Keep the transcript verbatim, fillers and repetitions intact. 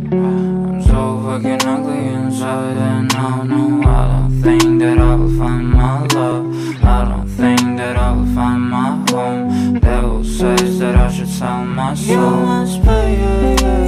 I'm so fucking ugly inside, and no, no, I don't think that I will find my love. I don't think that I will find my home. Devil says that I should sell my soul. You must pay, yeah, yeah.